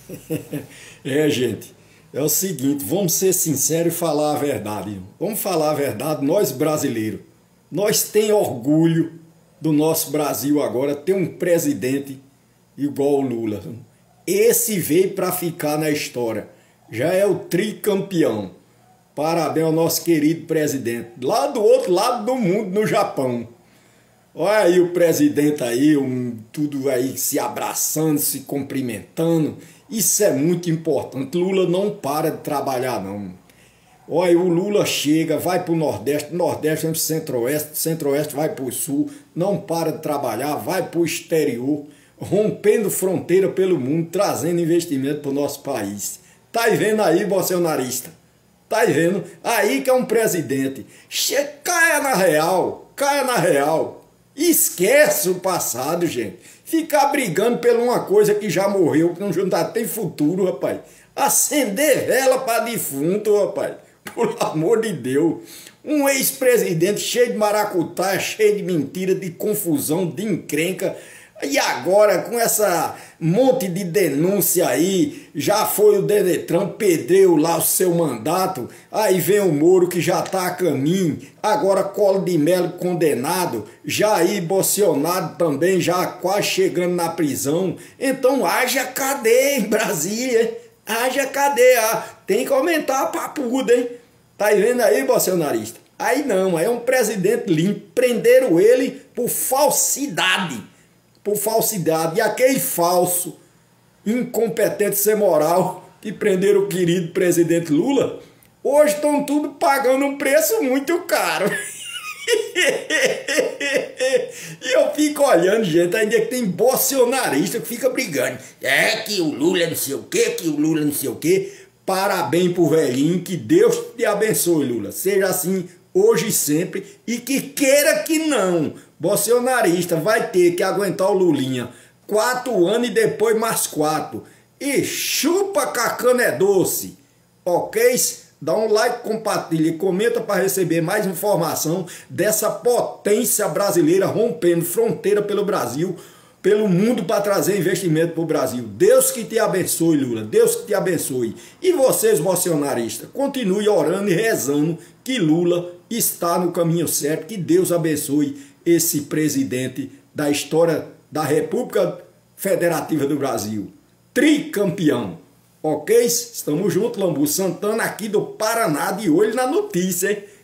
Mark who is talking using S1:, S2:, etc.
S1: Gente, é o seguinte, vamos ser sinceros e falar a verdade. Vamos falar a verdade, nós brasileiros, nós tem orgulho do nosso Brasil agora, ter um presidente igual o Lula. Esse veio para ficar na história, já é o tricampeão. Parabéns ao nosso querido presidente, lá do outro lado do mundo, no Japão. Olha aí o presidente aí, tudo aí se abraçando, se cumprimentando. Isso é muito importante. Lula não para de trabalhar, não. Olha, o Lula chega, vai para o Nordeste, Nordeste vai para o Centro-Oeste, Centro-Oeste vai para o Sul, não para de trabalhar, vai para o exterior, rompendo fronteira pelo mundo, trazendo investimento para o nosso país. Tá vendo aí, bolsonarista? Tá vendo? Aí que é um presidente. Caia na real, caia na real. Esquece o passado, gente. Ficar brigando por uma coisa que já morreu, que não tá, tem futuro, rapaz. Acender vela para defunto, rapaz. Por amor de Deus. Um ex-presidente cheio de maracutaia, cheio de mentira, de confusão, de encrenca. E agora, com essa monte de denúncia aí, já foi o Denetran, perdeu lá o seu mandato, aí vem o Moro que já está a caminho, agora Collor de Mello condenado, Jair Bolsonaro também já quase chegando na prisão. Então haja cadeia em Brasília, hein? Haja cadeia, tem que aumentar a papuda, hein? Tá vendo aí, bolsonarista? Aí não, aí é um presidente limpo, prenderam ele por falsidade. Por falsidade, e aquele falso, incompetente sem moral, que prenderam o querido presidente Lula, hoje estão tudo pagando um preço muito caro. E eu fico olhando, gente, ainda que tem bolsonarista que fica brigando. É que o Lula é não sei o quê, que o Lula não sei o quê. Parabéns pro velhinho, que Deus te abençoe, Lula. Seja assim hoje e sempre, e que queira que não, bolsonarista vai ter que aguentar o Lulinha 4 anos e depois mais 4. E chupa que a cana é doce, ok? Dá um like, compartilha e comenta para receber mais informação dessa potência brasileira rompendo fronteira pelo Brasil, pelo mundo, para trazer investimento para o Brasil. Deus que te abençoe, Lula. Deus que te abençoe. E vocês, bolsonaristas, continue orando e rezando que Lula está no caminho certo. Que Deus abençoe esse presidente da história da República Federativa do Brasil. Tricampeão. Ok? Estamos juntos, Lambu Santana aqui do Paraná, de olho na notícia, hein?